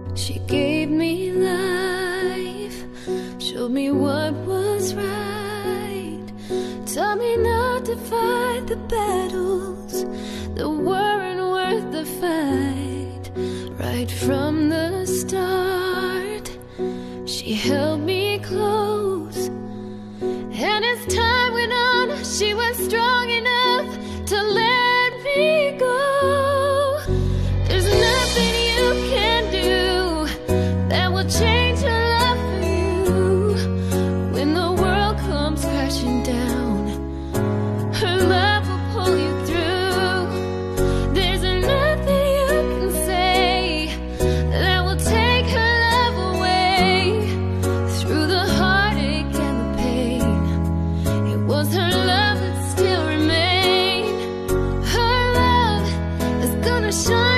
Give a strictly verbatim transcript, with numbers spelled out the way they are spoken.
She gave me life, showed me what was right, taught me not to fight the battles that weren't worth the fight. Right from the start, she held me close, and as time went on, she was strong enough to let me go. There's nothing you can do that will change her love for you. When the world comes crashing down, her love will pull you through. There's nothing you can say that will take her love away. Through the heartache and the pain, it was her love that still remained. Her love is gonna shine